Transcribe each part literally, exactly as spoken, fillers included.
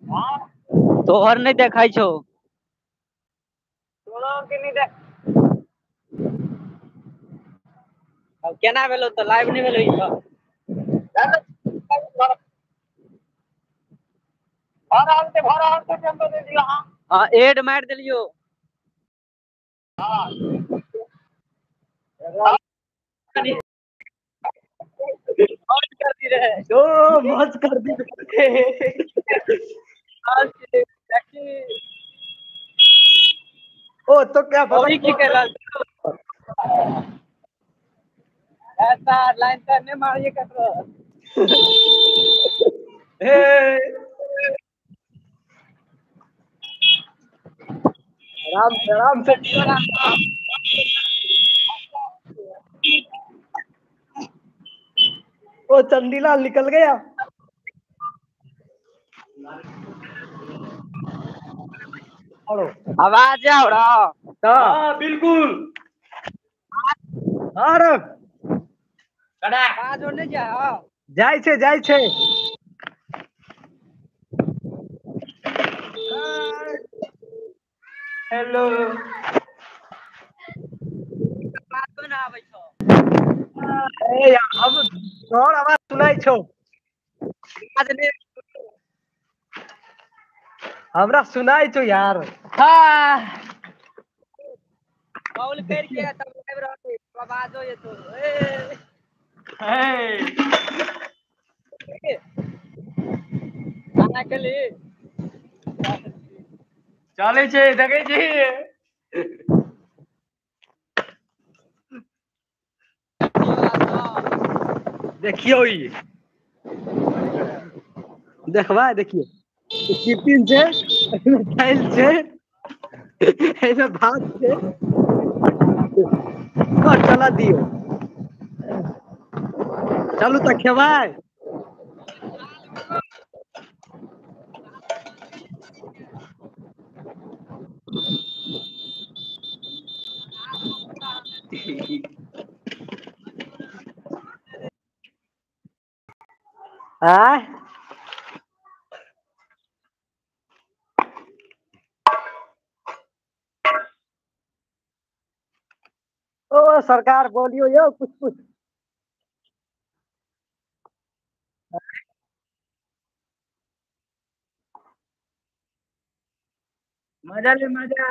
तोहर नहीं देखाई छो अब केना भेलो तो लाइव नहीं भेलो ई हाँ एड मार दिलियो मौज कर दी रहे ओ मौज कर दी ओ तो क्या पता की कहला ऐसा लाइन से नहीं मारिए कटरो आराम से आराम से ओ चंदीलाल निकल गया आवाज आ रहा हाँ बिल्कुल हाँ रे कड़ा आवाज और नहीं जा जाय छे जाय छे हेलो बात तो ना आवे छो ए यार अब तोहर आवाज सुनाई छो आज ने हमरा सुनाई छो यार हां कॉल करके तब लाइव रहते आवाज हो ये तो ए हे खाना के लिए चले छे देखे छी देखियो ई देखबा देखियो टिफिन छे एमे खाइल छे एमे भात छे को चला दियो चलू त खेबाय आय ओ सरकार बोलियो यो कुछ कुछ मजा ले मजा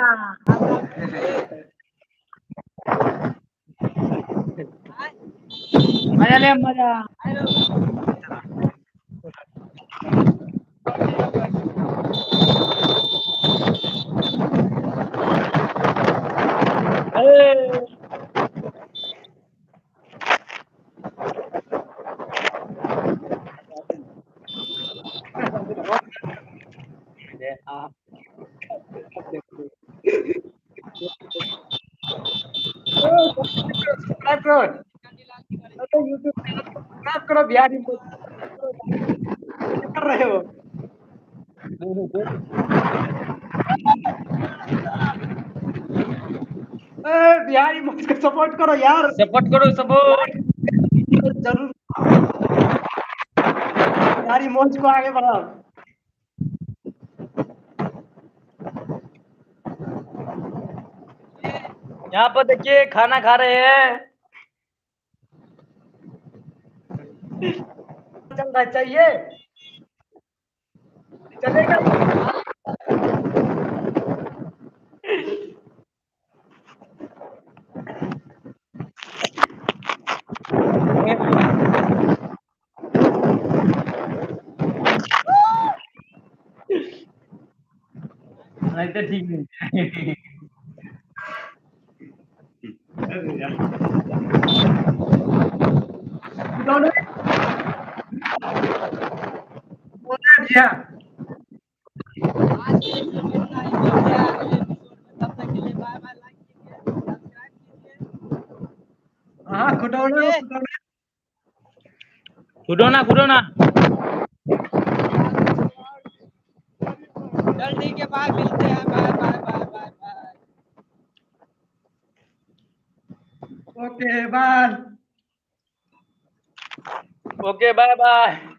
मजा ले मजा सब्सक्राइब करो अरे यूट्यूब चैनल को सब्सक्राइब करो बिहारी क्या कर रहे हो ए बिहारी मोज को सपोर्ट करो यार सपोर्ट करो सपोर्ट जरूर बिहारी मोज को आगे बढ़ाओ यहाँ पर देखिए खाना खा रहे हैं चल रहा चाहिए चलेगा नहीं तो ठीक नहीं दोनों बोला जी हाँ हाँ खुटौना खुटौना खुदोना खुदोना जल्दी के बाद मिलते हैं bye bye bye bye bye okay bye okay bye bye